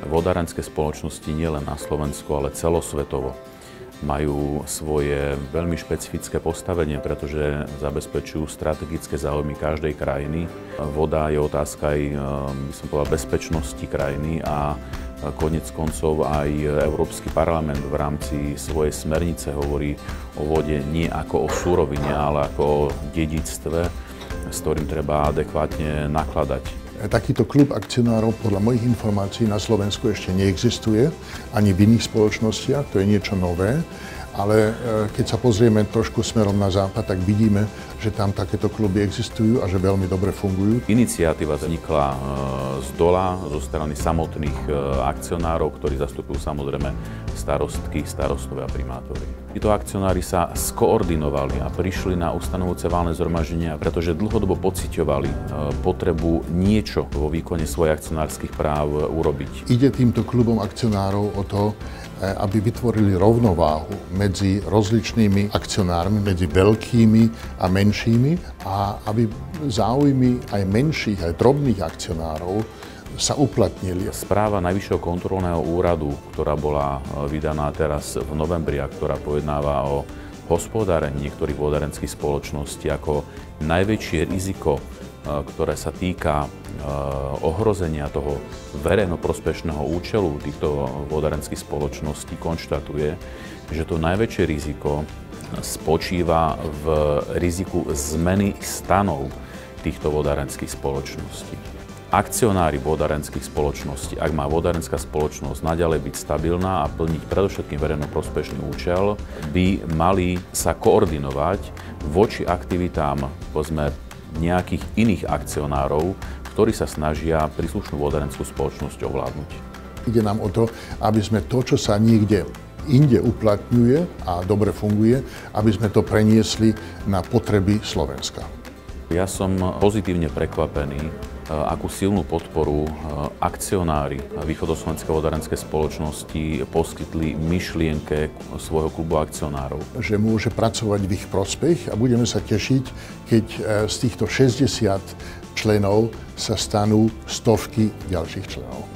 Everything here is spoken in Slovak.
vodárenské spoločnosti nielen na Slovensku, ale celosvetovo majú svoje veľmi špecifické postavenie, pretože zabezpečujú strategické záujmy každej krajiny. Voda je otázka aj, by som povedal, bezpečnosti krajiny a koniec koncov aj Európsky parlament v rámci svojej smernice hovorí o vode nie ako o surovine, ale ako o dedičstve, s ktorým treba adekvátne nakladať. Takýto klub akcionárov podľa mojich informácií na Slovensku ešte neexistuje, ani v iných spoločnostiach, to je niečo nové, ale keď sa pozrieme trošku smerom na západ, tak vidíme, že tam takéto kluby existujú a že veľmi dobre fungujú. Iniciatíva vznikla z dola, zo strany samotných akcionárov, ktorí zastupujú samozrejme starostky, starostové a primátori. Títo akcionári sa skoordinovali a prišli na ustanovujúce valné zhromaždenia, pretože dlhodobo pociťovali potrebu niečo vo výkone svojich akcionárskych práv urobiť. Ide týmto klubom akcionárov o to, aby vytvorili rovnováhu medzi rozličnými akcionármi, medzi veľkými a menšími a aby záujmy aj menších, aj drobných akcionárov sa uplatnili. Správa Najvyššieho kontrolného úradu, ktorá bola vydaná teraz v novembri a ktorá pojednáva o hospodárení niektorých vodárenských spoločností ako najväčšie riziko, ktoré sa týka ohrozenia toho verejnoprospešného účelu týchto vodárenských spoločností, konštatuje, že to najväčšie riziko spočíva v riziku zmeny stanov týchto vodárenských spoločností. Akcionári vodárenských spoločností, ak má vodárenská spoločnosť naďalej byť stabilná a plniť predovšetkým verejnoprospešný účel, by mali sa koordinovať voči aktivitám, povedzme, nejakých iných akcionárov, ktorí sa snažia príslušnú vodárenskú spoločnosť ovládnuť. Ide nám o to, aby sme to, čo sa niekde inde uplatňuje a dobre funguje, aby sme to preniesli na potreby Slovenska. Ja som pozitívne prekvapený, akú silnú podporu akcionári Východoslovenskej vodárenskej spoločnosti poskytli myšlienke svojho klubu akcionárov. Že môže pracovať v ich prospech a budeme sa tešiť, keď z týchto 60 členov sa stanú stovky ďalších členov.